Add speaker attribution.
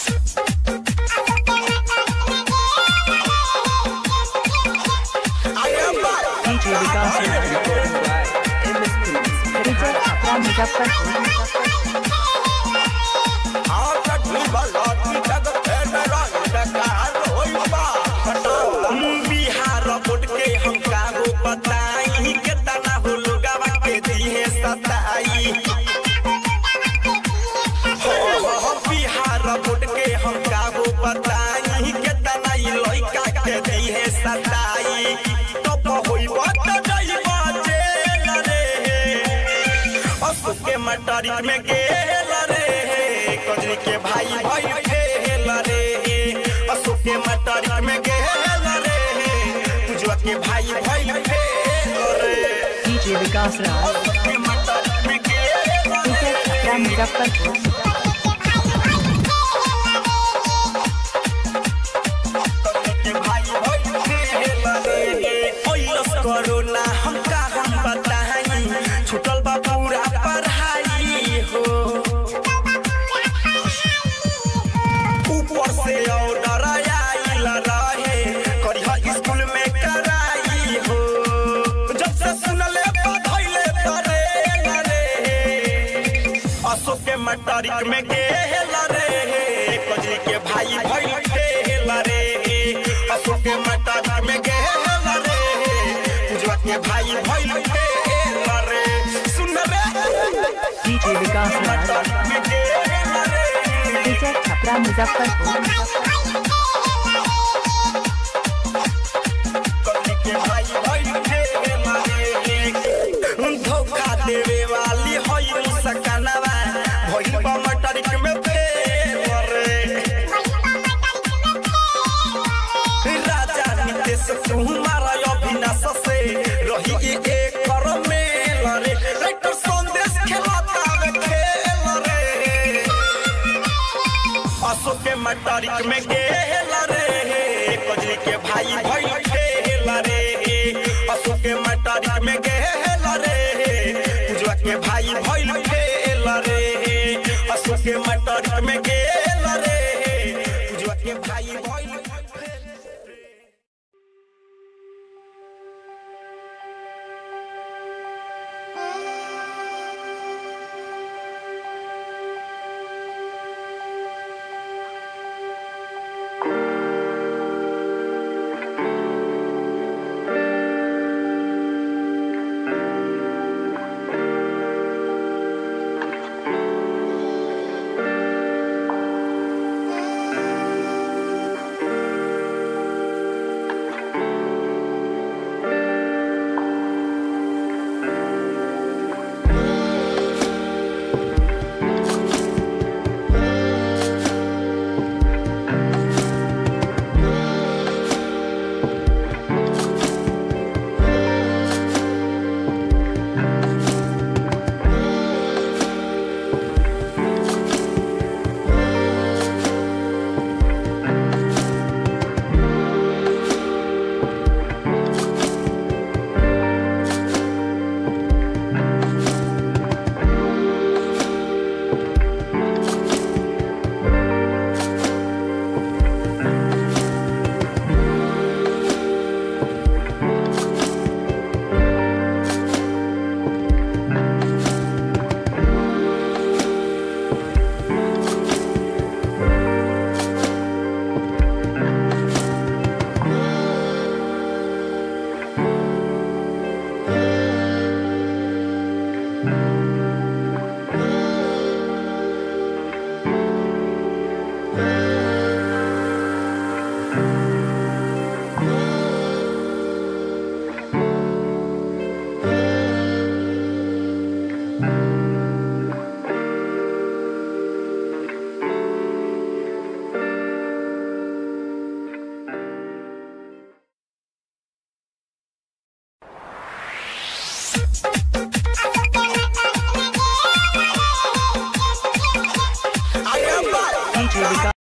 Speaker 1: Bihar board के हम कागो बताई के तना हो लोगवा के दिए सताई। बिहार बोर्ड के हम कागो बताई के तना लइका के दिए सताई। तो होइबो त जइबो जेल रे अशोक के मटरिक में गेल रे कजरी के भाई भाई खेल रे अशोक के मटरिक में गेल रे पूजवा के भाई भाई खेल रे
Speaker 2: डीजे विकास राज
Speaker 1: अशोक के मटरिक में गेल रे
Speaker 2: मुजफ्फरपुर
Speaker 1: कोरोना हम का हम बताई छुटल बा पूरा पढ़ाई हो ऊपर से ऑर्डर आइल रहे करिया स्कूल में कराई हो जब से सुनले बधइले तरे रे अशोक के मटरिक में गेल रे कजरी के भाई भाई खेल रे अशोक के मटरिक में गेल रे के भाई भाई खेल रे सुन रे
Speaker 2: डीजे विकास राज डीजे छपरा मुजफ्फरपुर
Speaker 1: के भाई भाई खेल रे धोखा देवे वाली होई सकनवा भइल बा मटरिक में फेल रे राजा नितेश कुमार अभिनाश से रही एक कर मेल रे राइटर संदेश खेलता खेल रे अशोक के मटरिक में गेल रे कजरी के भाई भाई खेल रे अशोक के मटरिक में गेल रे पूजवा के भाई भाई खेल रे अशोक के मटरिक में गेल रे पूजवा के भाई भाई